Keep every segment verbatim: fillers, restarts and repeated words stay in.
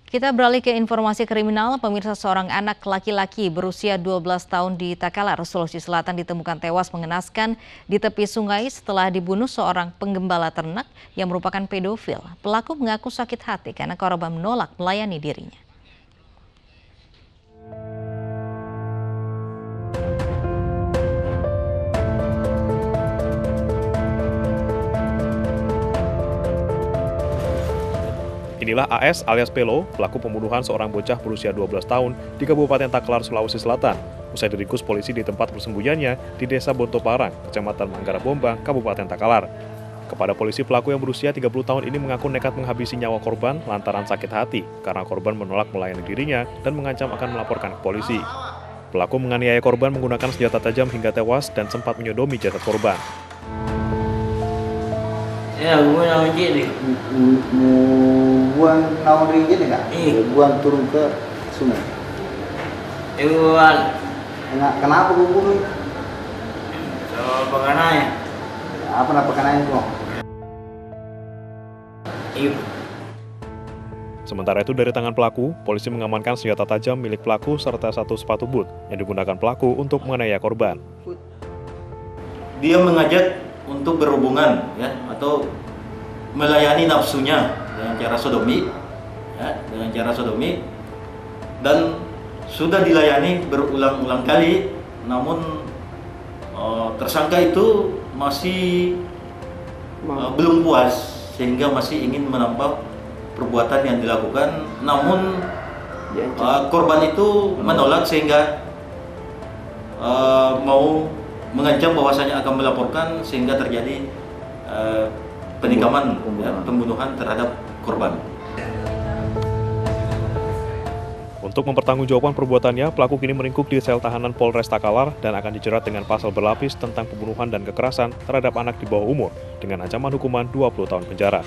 Kita beralih ke informasi kriminal. Pemirsa, seorang anak laki-laki berusia dua belas tahun di Takalar, Sulawesi Selatan ditemukan tewas mengenaskan di tepi sungai setelah dibunuh seorang penggembala ternak yang merupakan pedofil. Pelaku mengaku sakit hati karena korban menolak melayani dirinya. Inilah A S alias Pelo, pelaku pembunuhan seorang bocah berusia dua belas tahun di Kabupaten Takalar, Sulawesi Selatan. Usai diringkus polisi di tempat persembunyiannya di Desa Bontoparang, Kecamatan Manggarai Bombang, Kabupaten Takalar. Kepada polisi, pelaku yang berusia tiga puluh tahun ini mengaku nekat menghabisi nyawa korban lantaran sakit hati karena korban menolak melayani dirinya dan mengancam akan melaporkan ke polisi. Pelaku menganiaya korban menggunakan senjata tajam hingga tewas dan sempat menyodomi jasad korban. Ya, gue naon gini. Mau buang naon gini nggak? Iya. Buang turun ke sungai. Ewan. Kenapa gue bunuh? Soal pengananya. Apa nama pengananya tuh? Iya. Sementara itu dari tangan pelaku, polisi mengamankan senjata tajam milik pelaku serta satu sepatu boot yang digunakan pelaku untuk menganiaya korban. Dia mengajak untuk berhubungan ya atau melayani nafsunya dengan cara sodomi ya, dengan cara sodomi dan sudah dilayani berulang-ulang kali, namun uh, tersangka itu masih uh, belum puas sehingga masih ingin menambah perbuatan yang dilakukan, namun uh, korban itu menolak sehingga uh, mau mengancam bahwasanya akan melaporkan sehingga terjadi uh, penikaman, pembunuhan. Ya, pembunuhan terhadap korban. Untuk mempertanggungjawabkan perbuatannya, pelaku kini meringkuk di sel tahanan Polres Takalar dan akan dijerat dengan pasal berlapis tentang pembunuhan dan kekerasan terhadap anak di bawah umur dengan ancaman hukuman dua puluh tahun penjara.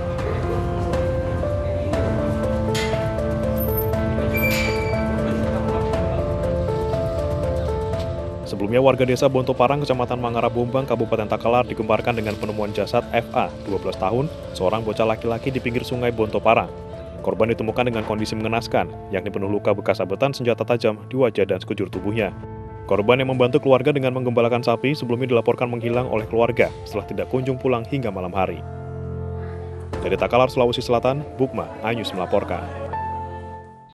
Sebelumnya, warga desa Bontoparang, Kecamatan Manggarai Bombang, Kabupaten Takalar digemparkan dengan penemuan jasad F A, dua belas tahun, seorang bocah laki-laki di pinggir sungai Bontoparang. Korban ditemukan dengan kondisi mengenaskan, yakni penuh luka bekas sabetan senjata tajam di wajah dan sekujur tubuhnya. Korban yang membantu keluarga dengan menggembalakan sapi sebelumnya dilaporkan menghilang oleh keluarga setelah tidak kunjung pulang hingga malam hari. Dari Takalar, Sulawesi Selatan, Bukma Anyus melaporkan.